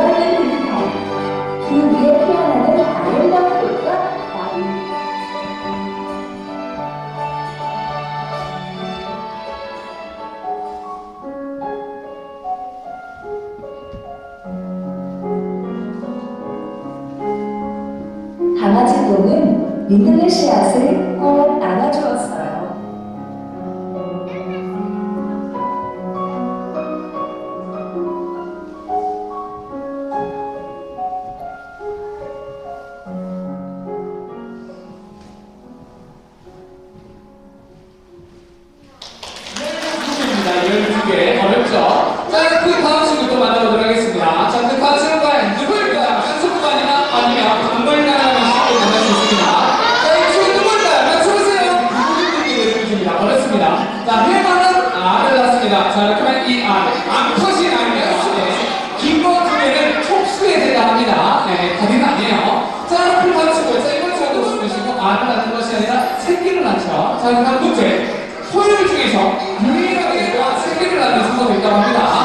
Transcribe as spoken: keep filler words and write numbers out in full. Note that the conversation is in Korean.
모아있는 빈털, 그 위에 피어나는 아름다운 꽃과 나무. 강아지 똥은 민들레 씨앗을 꼭 안아주었어요. 열두 개 어렵죠? 자, 그 다음 친구 또 만나보도록 하겠습니다. 자, 그 다음 친구가 누구일까요? 한석구가 아니라 아니면 박물가라는 친구를 만날 수 있습니다. 자, 이 친구 누구일까요? 맞춰보세요. 누구인지 내주십니다. 어렵습니다. 자, 해마는 알을 낳습니다. 자, 그러면 이 알, 암컷이 아니면 긴거 두 개는 촉수에 해당합니다. 네, 답이 아니에요. 자, 그 다음 친구, 자, 이번 친구도 숨으시고 알을 낳는 것이 아니라 새끼를 낳죠. 자, 그 다음 문제. 소율 중에서 유일하게 새끼를 낳는 성도도 있다고 합니다.